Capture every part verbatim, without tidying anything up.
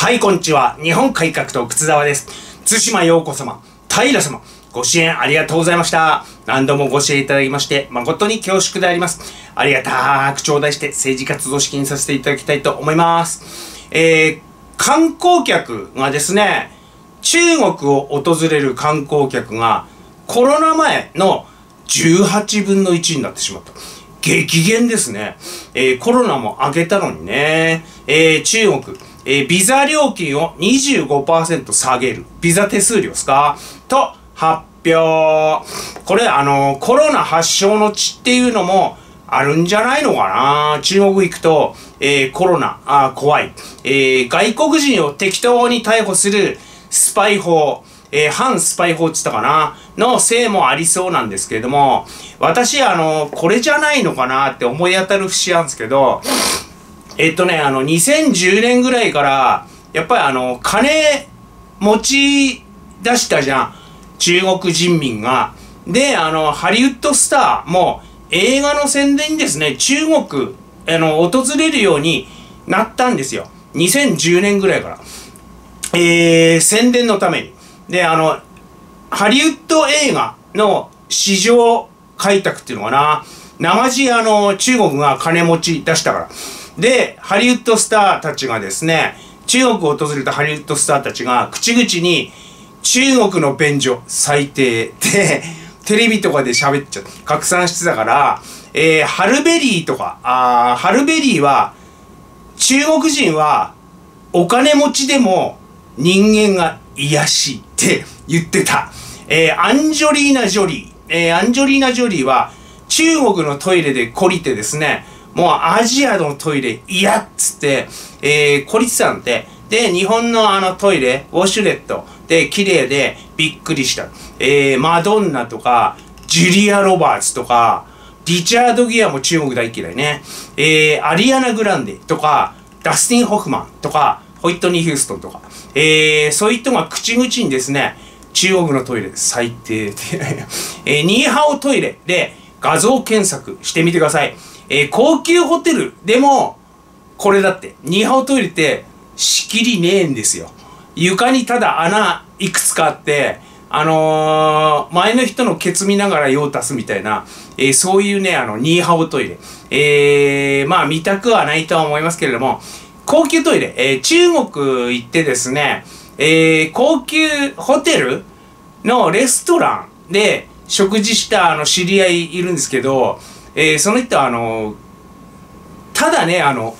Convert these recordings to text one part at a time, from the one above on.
はい、こんにちは。日本改革党靴沢です。津島陽子様、平様、ご支援ありがとうございました。何度もご支援いただきまして、誠に恐縮であります。ありがたく頂戴して政治活動資金させていただきたいと思います。えー、観光客がですね、中国を訪れる観光客がコロナ前のじゅうはちぶんのいちになってしまった。激減ですね。えー、コロナも明けたのにね、えー、中国、えー、ビザ料金を にじゅうごパーセント 下げる。ビザ手数料ですかと発表。これ、あのー、コロナ発祥の地っていうのもあるんじゃないのかな。中国行くと、えー、コロナ、あ怖い。えー、外国人を適当に逮捕するスパイ法。えー、反スパイ法って言ったかなのせいもありそうなんですけれども、私、あの、これじゃないのかなって思い当たる節なんですけど、えっとね、あの、にせんじゅうねんぐらいから、やっぱりあの、金持ち出したじゃん。中国人民が。で、あの、ハリウッドスターも映画の宣伝にですね、中国、あの、訪れるようになったんですよ。にせんじゅうねんぐらいから。えー、宣伝のために。で、あの、ハリウッド映画の市場開拓っていうのかな。生地あの、中国が金持ち出したから。で、ハリウッドスターたちがですね、中国を訪れたハリウッドスターたちが口々に中国の便所最低で、テレビとかで喋っちゃって、拡散してたから、えー、ハルベリーとか、あーハルベリーは、中国人はお金持ちでも人間が癒しいって言ってた。えー、アンジョリーナ・ジョリー。えー、アンジョリーナ・ジョリーは中国のトイレで懲りてですね、もうアジアのトイレ嫌っつって、えー、懲りてたんで、で、日本のあのトイレ、ウォシュレットで綺麗でびっくりした。えー、マドンナとか、ジュリア・ロバーツとか、リチャード・ギアも中国大嫌いね。えー、アリアナ・グランデとか、ダスティン・ホフマンとか、ホイットニー・ヒューストンとか、えー、そういう人が口々にですね、中国のトイレ最低ってえー、ニーハオトイレで画像検索してみてください。えー、高級ホテルでも、これだって、ニーハオトイレって仕切りねえんですよ。床にただ穴いくつかあって、あのー、前の人のケツ見ながら用足すみたいな、えー、そういうね、あの、ニーハオトイレ。えー、まあ見たくはないとは思いますけれども、高級トイレ、えー、中国行ってですね、えー、高級ホテルのレストランで食事したあの知り合いいるんですけど、えー、その人はあの、ただね、あの、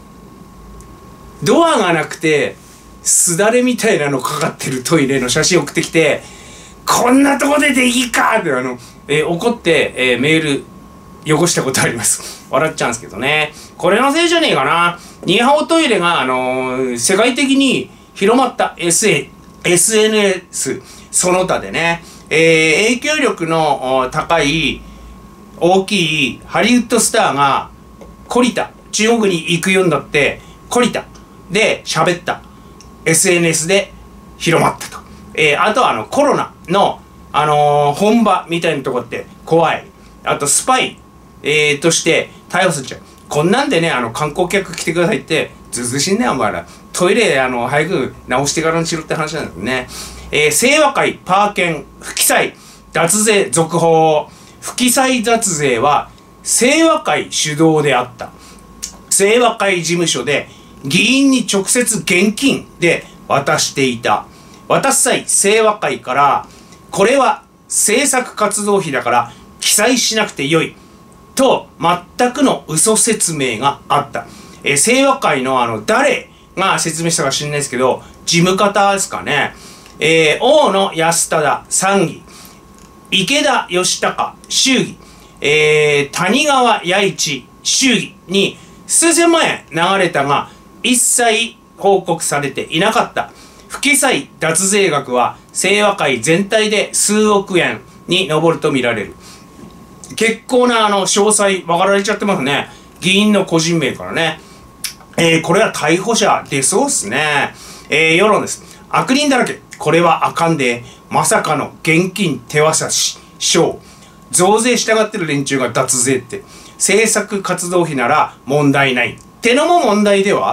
ドアがなくて、すだれみたいなのかかってるトイレの写真送ってきて、こんなとこででいいかってあの、えー、怒って、えー、メール汚したことあります。笑っちゃうんですけどね。これのせいじゃねえかな。ニーハオトイレが、あのー、世界的に広まった エスエヌエス その他でね、えー、影響力の高い大きいハリウッドスターが懲りた。中国に行くようになって懲りた。で、喋った。エスエヌエス で広まったと。えー、あとはあのコロナの、あのー、本場みたいなとこって怖い。あとスパイ、えー、として逮捕するじゃん。こんなんでね、あの、観光客来てくださいって、ずうずうしいんだよ、お前ら。トイレ、あの、早く直してからにしろって話なんですね。えー、清和会、パーケン、不記載、脱税、続報。不記載脱税は、清和会主導であった。清和会事務所で、議員に直接現金で渡していた。渡す際、清和会から、これは政策活動費だから、記載しなくてよい。と、全くの嘘説明があった。えー、清和会のあの、誰が説明したか知らないですけど、事務方ですかね。えー、大野安忠参議、池田義孝衆議、えー、谷川弥一衆議に数千万円流れたが、一切報告されていなかった。不記載脱税額は清和会全体で数億円に上るとみられる。結構なあの詳細分かられちゃってますね。議員の個人名からね。えー、これは逮捕者出そうっすね。えー、世論です。悪人だらけ。これはあかんで。まさかの現金手渡し、賞。増税したがってる連中が脱税って。政策活動費なら問題ない。ってのも問題では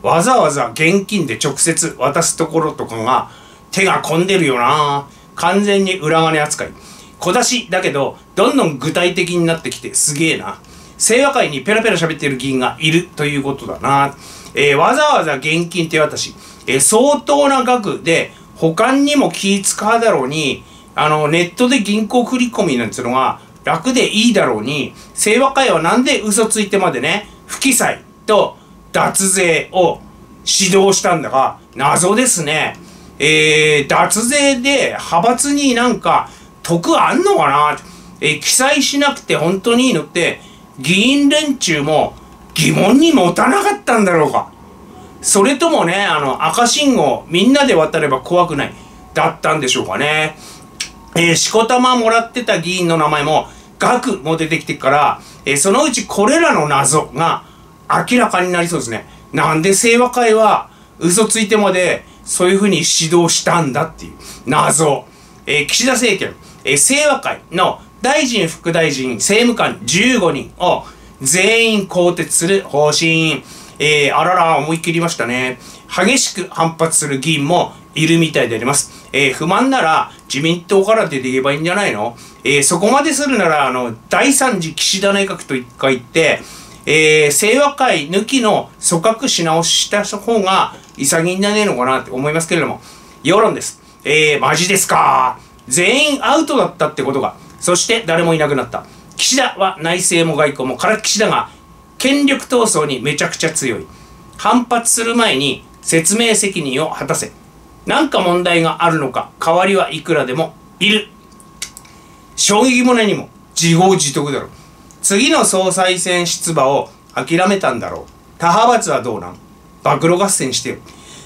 わざわざ現金で直接渡すところとかが手が込んでるよな。完全に裏金扱い。小出しだけど、どんどん具体的になってきてすげえな。清和会にペラペラ喋ってる議員がいるということだな。えー、わざわざ現金手渡し。えー、相当な額で、保管にも気使うだろうに、あの、ネットで銀行振り込みなんていうのが楽でいいだろうに、清和会はなんで嘘ついてまでね、不記載と脱税を指導したんだか、謎ですね。えー、脱税で派閥になんか得あんのかな。えー、記載しなくて本当にいいのって、議員連中も疑問に持たなかったんだろうか。それともね、あの、赤信号みんなで渡れば怖くない。だったんでしょうかね。えー、しこたまもらってた議員の名前も、額も出てきてから、えー、そのうちこれらの謎が明らかになりそうですね。なんで清和会は嘘ついてまでそういうふうに指導したんだっていう謎。えー、岸田政権、えー、清和会の大臣、副大臣、政務官じゅうごにんを全員更迭する方針。えー、あらら、思い切りましたね。激しく反発する議員もいるみたいであります。えー、不満なら自民党から出ていけばいいんじゃないの？えー、そこまでするなら、あの、だいさん次岸田内閣と一回言って、えー、清和会抜きの組閣し直しした方が潔いんじゃねえのかなって思いますけれども、世論です。えー、マジですか？全員アウトだったってことが。そして誰もいなくなった。岸田は内政も外交もから岸田が権力闘争にめちゃくちゃ強い。反発する前に説明責任を果たせ。何か問題があるのか、代わりはいくらでもいる。将棋も何も自業自得だろう。次の総裁選出馬を諦めたんだろう。他派閥はどうなん？暴露合戦してよ。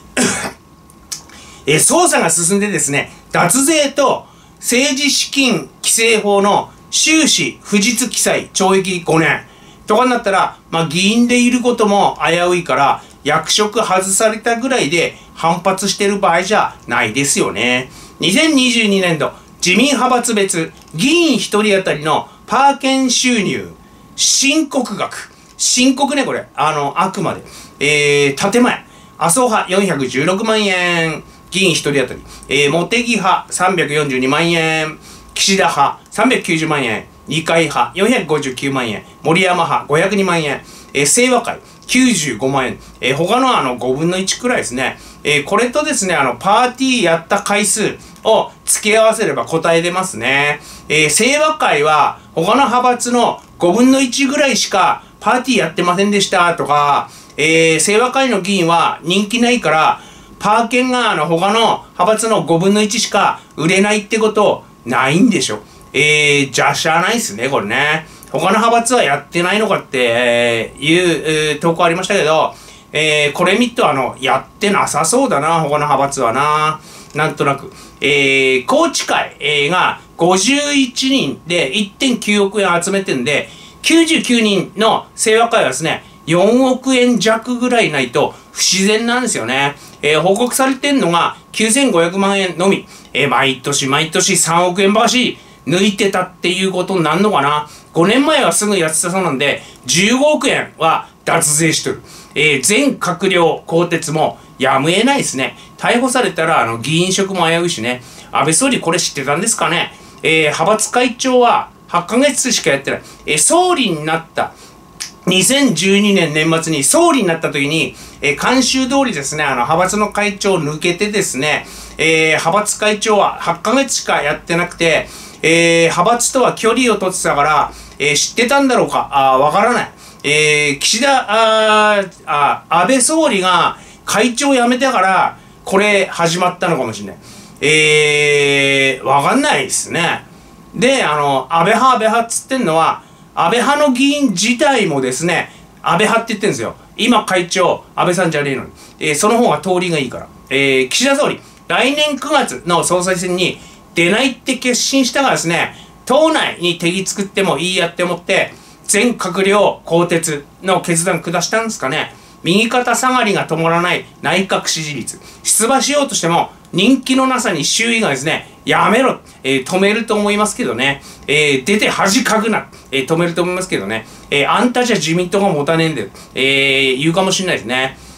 え捜査が進んでですね、脱税と政治資金規正法の収支不実記載懲役ごねんとかになったら、まあ議員でいることも危ういから役職外されたぐらいで反発してる場合じゃないですよね。にせんにじゅうにねんど自民派閥別議員ひとり当たりのパー券収入申告額、申告ねこれ、あのあくまで、えー、建前麻生派よんひゃくじゅうろくまんえん、議員ひとり当たり、えー、茂木派さんびゃくよんじゅうにまんえん、岸田派さんびゃくきゅうじゅうまんえん、二階派よんひゃくごじゅうきゅうまんえん、森山派ごひゃくにまんえん、えー、清和会きゅうじゅうごまんえん、えー、他のあのごぶんのいちくらいですね。えー、これとですね、あのパーティーやった回数を付け合わせれば答え出ますね。えー、清和会は他の派閥のごぶんのいちぐらいしかパーティーやってませんでしたとか、えー、清和会の議員は人気ないからパー券があの他の派閥のごぶんのいちしか売れないってことないんでしょ。えー、じゃあしゃあないっすね、これね。他の派閥はやってないのかって、えー、いう、えー、投稿ありましたけど、えー、これ見るとあの、やってなさそうだな、他の派閥はな。なんとなく。えー、宏池会、えー、がごじゅういちにんで いってんきゅうおくえん集めてんで、きゅうじゅうきゅうにんの清和会はですね、よんおくえん弱ぐらいないと不自然なんですよね。えー、報告されてんのがきゅうせんごひゃくまんえんのみ。えー、毎年毎年さんおくえんばかし抜いてたっていうことになるのかな。ごねんまえはすぐやってたそうなんで、じゅうごおくえんは脱税しとる。えー、全閣僚更迭もやむを得ないですね。逮捕されたらあの議員職も危ういしね。安倍総理これ知ってたんですかね。えー、派閥会長ははっかげつしかやってない。えー、総理になった。にせんじゅうにねん年末に総理になった時に、えー、慣習通りですね、あの、派閥の会長を抜けてですね、えー、派閥会長ははっかげつしかやってなくて、えー、派閥とは距離を取ってたから、えー、知ってたんだろうか、あわからない。えー、岸田、ああ、安倍総理が会長を辞めてから、これ始まったのかもしれない。えー、わかんないですね。で、あの、安倍派、安倍派っつってんのは、安倍派の議員自体もですね、安倍派って言ってるんですよ。今会長、安倍さんじゃねえのに。えー、その方が通りがいいから。えー、岸田総理、来年くがつの総裁選に出ないって決心したからですね、党内に敵作ってもいいやって思って、全閣僚更迭の決断下したんですかね。右肩下がりが止まらない内閣支持率。出馬しようとしても、人気のなさに周囲がですね、やめろ、えー、止めると思いますけどね。えー、出て恥かくな、えー、止めると思いますけどね。えー、あんたじゃ自民党が持たねえんだよ。えー、言うかもしれないですね。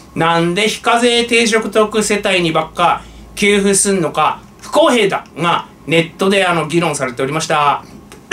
なんで非課税低所得世帯にばっか給付すんのか不公平だがネットであの議論されておりました。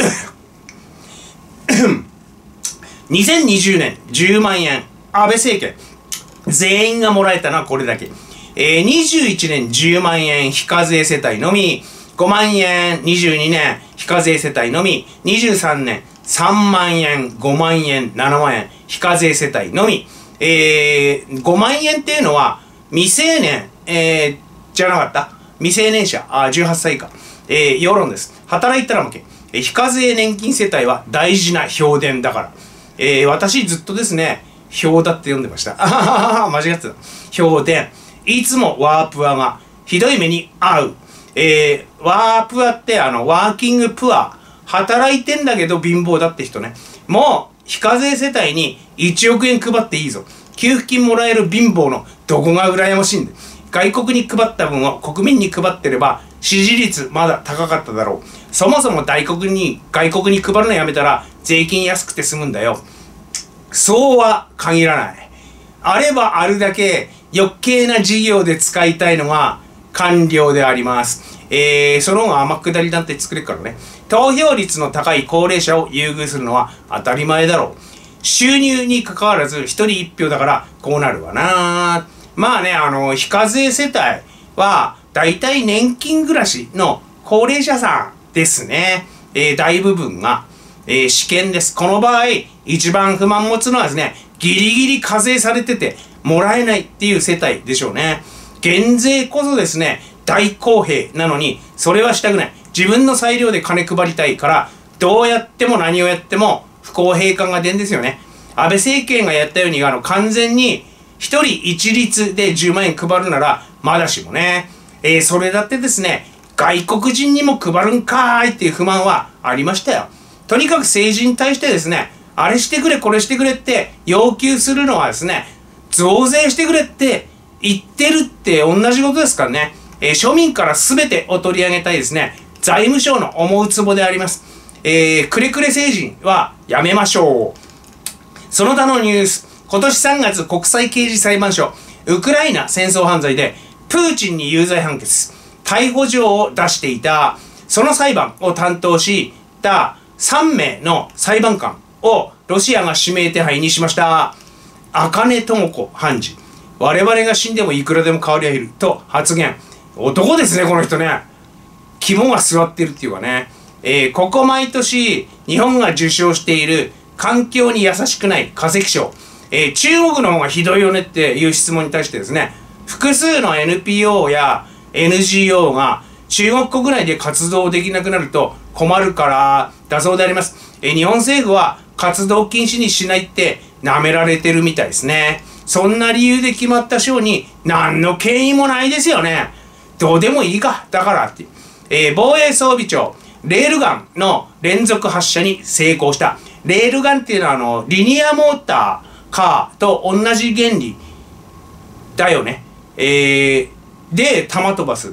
にせんにじゅうねんじゅうまんえん、安倍政権全員がもらえたのはこれだけ。えー、にじゅういちねんじゅうまんえん非課税世帯のみ、ごまんえんにじゅうにねん非課税世帯のみ、にじゅうさんねんさんまんえん、ごまんえん、ななまんえん非課税世帯のみ。えー、ごまんえんっていうのは未成年、えー、じゃなかった未成年者、あ、じゅうはっさい以下、えー、世論です。働いたら負け。えー、非課税年金世帯は大事な票田だから。えー、私ずっとですね、票田って読んでました。あははは、間違ってた。票田。いつもワープアがひどい目に遭う。えー、ワープアってあの、ワーキングプア。働いてんだけど貧乏だって人ね。もう、非課税世帯にいちおくえん配っていいぞ。給付金もらえる貧乏のどこが羨ましいんだ。外国に配った分を国民に配ってれば支持率まだ高かっただろう。そもそも外国に、外国に配るのやめたら税金安くて済むんだよ。そうは限らない。あればあるだけ余計な事業で使いたいのが官僚であります。えー、その方が天下りなんて作れるからね。投票率の高い高齢者を優遇するのは当たり前だろう。収入に関わらず一人一票だからこうなるわな。まあね、あの、非課税世帯は大体年金暮らしの高齢者さんですね。えー、大部分が、えー、試験です。この場合、一番不満持つのはですね、ギリギリ課税されててもらえないっていう世帯でしょうね。減税こそですね、大公平なのに、それはしたくない。自分の裁量で金配りたいから、どうやっても何をやっても不公平感が出るんですよね。安倍政権がやったように、あの、完全に一人一律でじゅうまんえん配るなら、まだしもね。えー、それだってですね、外国人にも配るんかーいっていう不満はありましたよ。とにかく政治に対してですね、あれしてくれこれしてくれって要求するのはですね、増税してくれって言ってるって同じことですからね。えー、庶民から全てを取り上げたいですね、財務省の思うつぼであります。えー、くれくれ政治はやめましょう。その他のニュース、今年さんがつ国際刑事裁判所、ウクライナ戦争犯罪でプーチンに有罪判決、逮捕状を出していた、その裁判を担当したさんめいの裁判官をロシアが指名手配にしました。茜智子判事。我々が死んでもいくらでも代わりはいると発言。男ですね、この人ね。肝が据わってるっていうかね。えー、ここ毎年日本が受賞している環境に優しくない化石賞。えー、中国の方がひどいよねっていう質問に対してですね、複数の エヌピーオー や エヌジーオー が中国国内で活動できなくなると困るからだそうであります。えー、日本政府は活動禁止にしないって舐められてるみたいですね。そんな理由で決まった賞に何の権威もないですよね。どうでもいいか、だからって。えー、防衛装備庁、レールガンの連続発射に成功した。レールガンっていうのはあの、リニアモーター、カーと同じ原理だよね。えー、で、弾飛ばす、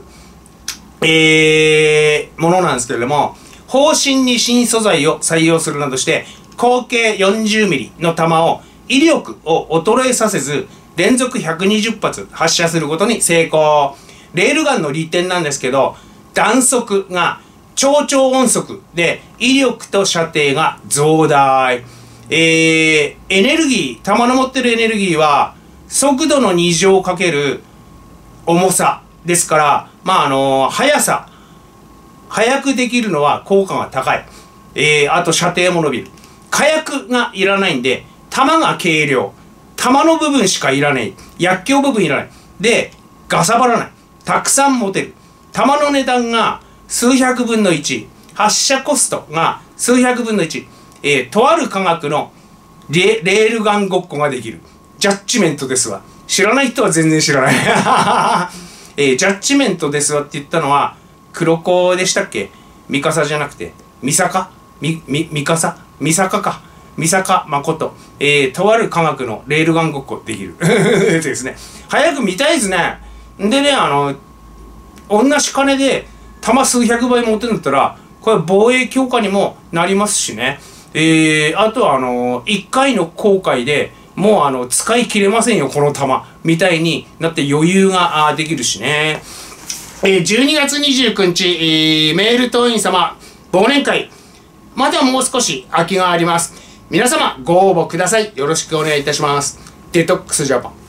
えー、ものなんですけれども、方針に新素材を採用するなどして、口径 よんじゅうミリ の弾を威力を衰えさせず、連続ひゃくにじゅっぱつ発射することに成功。レールガンの利点なんですけど、弾速が超超音速で威力と射程が増大。えー、エネルギー、弾の持ってるエネルギーは速度のに乗かける重さですから、まああのー、速さ、速くできるのは効果が高い。えー、あと射程も伸びる。火薬がいらないんで、弾が軽量。弾の部分しかいらない。薬莢部分いらない。で、ガサバらない。たくさん持てる。弾の値段が数百分のいち。発射コストが数百分のいち。えー、とある科学のレ、レールガンごっこができる。ジャッジメントですわ。知らない人は全然知らない。えー、ジャッジメントですわって言ったのは、黒子でしたっけ？ミカサじゃなくて、ミサカ？ミ、ミ、ミカサ？ミサカか。ミサカ誠。えー、とある科学のレールガンごっこできる。ですね。早く見たいですね。でね、あの、同じ金で弾数百倍持ってるんだったら、これ防衛強化にもなりますしね。えー、あとはあの、いっかいの航海でもうあの、使い切れませんよ、この玉。みたいになって余裕があできるしね。えー、じゅうにがつにじゅうくにち、えー、メール党員様、忘年会。まだもう少し空きがあります。皆様、ご応募ください。よろしくお願いいたします。デトックスジャパン。